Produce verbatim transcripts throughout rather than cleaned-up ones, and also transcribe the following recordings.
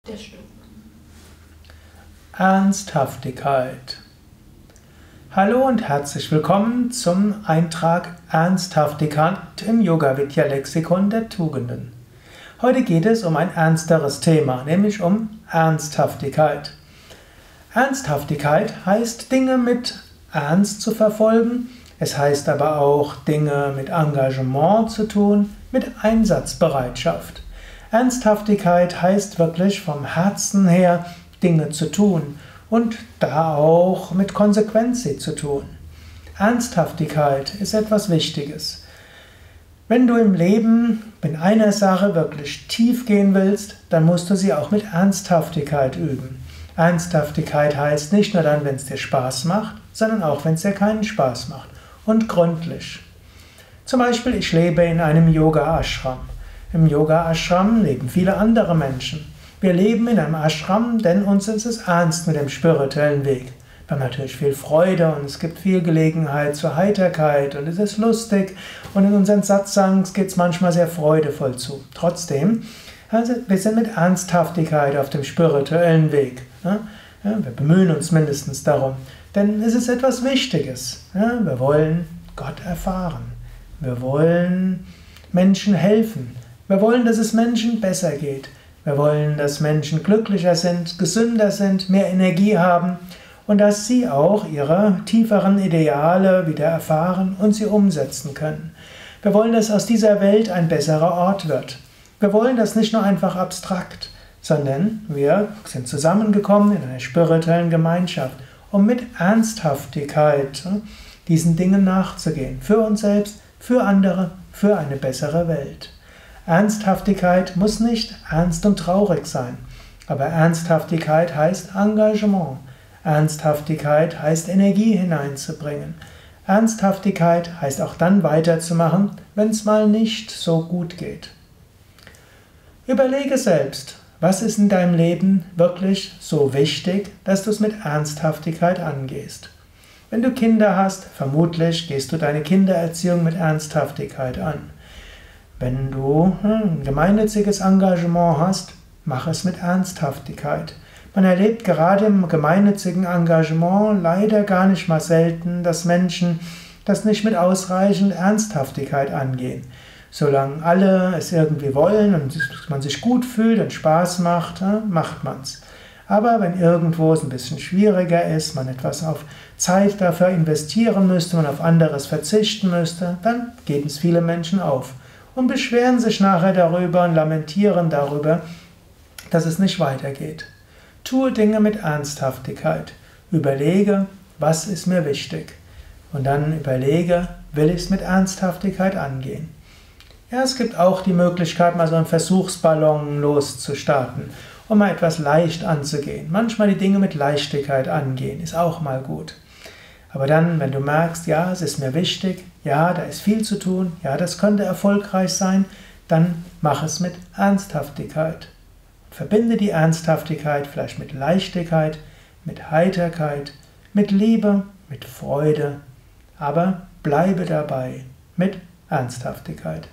Das stimmt. Ernsthaftigkeit. Hallo und herzlich willkommen zum Eintrag Ernsthaftigkeit im Yoga-Vidya-Lexikon der Tugenden. Heute geht es um ein ernsteres Thema, nämlich um Ernsthaftigkeit. Ernsthaftigkeit heißt, Dinge mit Ernst zu verfolgen. Es heißt aber auch, Dinge mit Engagement zu tun, mit Einsatzbereitschaft. Ernsthaftigkeit heißt wirklich vom Herzen her Dinge zu tun und da auch mit Konsequenz sie zu tun. Ernsthaftigkeit ist etwas Wichtiges. Wenn du im Leben in einer Sache wirklich tief gehen willst, dann musst du sie auch mit Ernsthaftigkeit üben. Ernsthaftigkeit heißt nicht nur dann, wenn es dir Spaß macht, sondern auch, wenn es dir keinen Spaß macht. Und gründlich. Zum Beispiel, ich lebe in einem Yoga-Ashram. Im Yoga-Ashram leben viele andere Menschen. Wir leben in einem Ashram, denn uns ist es ernst mit dem spirituellen Weg. Wir haben natürlich viel Freude und es gibt viel Gelegenheit zur Heiterkeit und es ist lustig und in unseren Satsangs geht es manchmal sehr freudevoll zu. Trotzdem, also wir sind mit Ernsthaftigkeit auf dem spirituellen Weg. Ja, wir bemühen uns mindestens darum, denn es ist etwas Wichtiges. Ja, wir wollen Gott erfahren. Wir wollen Menschen helfen. Wir wollen, dass es Menschen besser geht. Wir wollen, dass Menschen glücklicher sind, gesünder sind, mehr Energie haben und dass sie auch ihre tieferen Ideale wieder erfahren und sie umsetzen können. Wir wollen, dass aus dieser Welt ein besserer Ort wird. Wir wollen das nicht nur einfach abstrakt, sondern wir sind zusammengekommen in einer spirituellen Gemeinschaft, um mit Ernsthaftigkeit diesen Dingen nachzugehen. Für uns selbst, für andere, für eine bessere Welt. Ernsthaftigkeit muss nicht ernst und traurig sein, aber Ernsthaftigkeit heißt Engagement. Ernsthaftigkeit heißt Energie hineinzubringen. Ernsthaftigkeit heißt auch dann weiterzumachen, wenn es mal nicht so gut geht. Überlege selbst, was ist in deinem Leben wirklich so wichtig, dass du es mit Ernsthaftigkeit angehst. Wenn du Kinder hast, vermutlich gehst du deine Kindererziehung mit Ernsthaftigkeit an. Wenn du ein gemeinnütziges Engagement hast, mach es mit Ernsthaftigkeit. Man erlebt gerade im gemeinnützigen Engagement leider gar nicht mal selten, dass Menschen das nicht mit ausreichend Ernsthaftigkeit angehen. Solange alle es irgendwie wollen und man sich gut fühlt und Spaß macht, macht man es. Aber wenn irgendwo es ein bisschen schwieriger ist, man etwas auf Zeit dafür investieren müsste, man auf anderes verzichten müsste, dann geben es viele Menschen auf. Und beschweren sich nachher darüber und lamentieren darüber, dass es nicht weitergeht. Tue Dinge mit Ernsthaftigkeit. Überlege, was ist mir wichtig. Und dann überlege, will ich es mit Ernsthaftigkeit angehen. Ja, es gibt auch die Möglichkeit, mal so einen Versuchsballon loszustarten, um mal etwas leicht anzugehen. Manchmal die Dinge mit Leichtigkeit angehen, ist auch mal gut. Aber dann, wenn du merkst, ja, es ist mir wichtig, ja, da ist viel zu tun, ja, das könnte erfolgreich sein, dann mach es mit Ernsthaftigkeit. Verbinde die Ernsthaftigkeit vielleicht mit Leichtigkeit, mit Heiterkeit, mit Liebe, mit Freude, aber bleibe dabei mit Ernsthaftigkeit.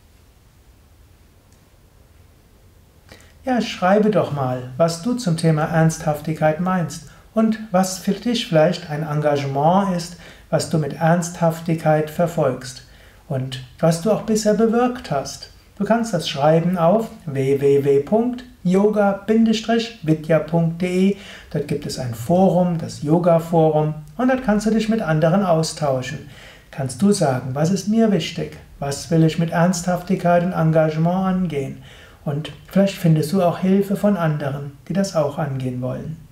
Ja, schreibe doch mal, was du zum Thema Ernsthaftigkeit meinst. Und was für dich vielleicht ein Engagement ist, was du mit Ernsthaftigkeit verfolgst und was du auch bisher bewirkt hast. Du kannst das schreiben auf w w w punkt yoga Bindestrich vidya punkt de. Dort gibt es ein Forum, das Yoga-Forum, und dort kannst du dich mit anderen austauschen. Kannst du sagen, was ist mir wichtig? Was will ich mit Ernsthaftigkeit und Engagement angehen? Und vielleicht findest du auch Hilfe von anderen, die das auch angehen wollen.